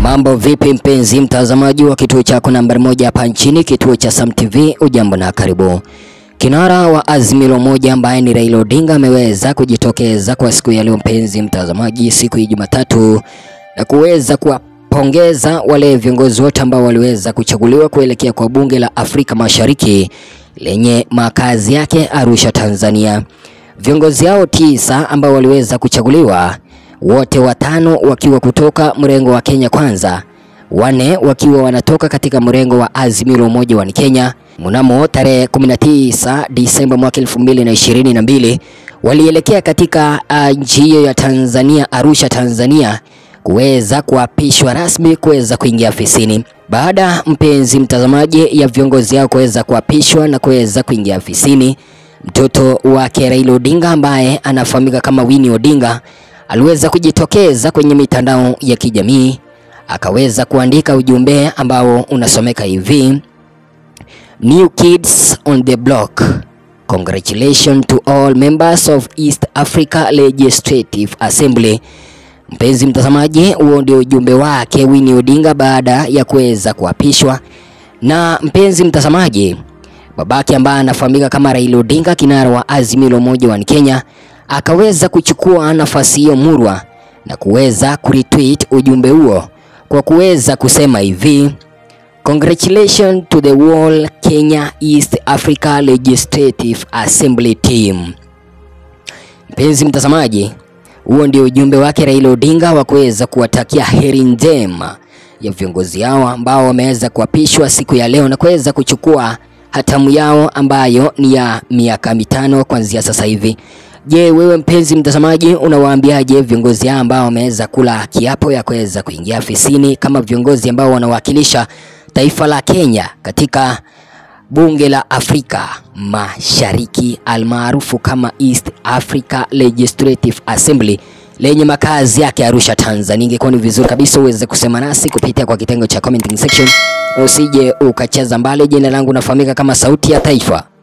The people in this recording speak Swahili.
Mambo vipi mpenzi mtazamaji wa kituo chako nambari 1 hapa nchini, kituo cha Sam TV. Ujambo na karibu. Kinara wa Azimio moja ambaye ni Raila Odinga ameweza kujitokeza kwa siku ya leo mpenzi mtazamaji, siku ya Jumatatu, na kuweza kuwapongeza wale viongozi wote ambao waliweza kuchaguliwa kuelekea kwa bunge la Afrika Mashariki lenye makazi yake Arusha, Tanzania. Viongozi hao 9 ambao waliweza kuchaguliwa, wote 5 wakiwa kutoka mrengo wa Kenya Kwanza, 4 wakiwa wanatoka katika mrengo wa Azimio moja wa Kenya. Mnamo tarehe 19 Disemba mwaka 2022 walielekea katika nchi hiyo ya Tanzania, Arusha, Tanzania, kuweza kuapishwa rasmi kuweza kuingia afisini. Baada mpenzi mtazamaji ya viongozi hao kuweza kuapishwa na kuweza kuingia afisini, mtoto wake Raila Odinga ambaye anafahamika kama Winnie Odinga aliweza kujitokeza kwenye mitandao ya kijamii, akaweza kuandika ujumbe ambao unasomeka hivi: New kids on the block. Congratulations to all members of East Africa Legislative Assembly. Mpenzi mtazamaji, huo ndio ujumbe wake Winnie Odinga baada ya kuweza kuapishwa. Na mpenzi mtazamaji, babake ambaye anafahamika kama Raila Odinga, kinara wa Azimio moja wa Kenya, akaweza kuchukua nafasi hiyo murwa na kuweza kuretweet ujumbe huo kwa kuweza kusema hivi: Congratulations to the whole Kenya East Africa Legislative Assembly team. Mpenzi mtazamaji, huo ndio ujumbe wake Raila Odinga wa kuweza kuwatakia heri njema ya viongozi hao ambao wameweza kuapishwa siku ya leo na kuweza kuchukua hatamu yao ambayo ni ya miaka 5 kuanzia sasa hivi. Je, wewe mpenzi mtazamaji unawaambiaje viongozi hao ambao wameweza kula kiapo ya kuweza kuingia afisini kama viongozi ambao wanawakilisha taifa la Kenya katika bunge la Afrika Mashariki almaarufu kama East Africa Legislative Assembly lenye makazi yake Arusha, Tanzania? Ingekuwa ni vizuri kabisa uweze kusema nasi kupitia kwa kitengo cha commenting section, usije ukacheza mbali. Jina langu nafahamika kama Sauti ya Taifa.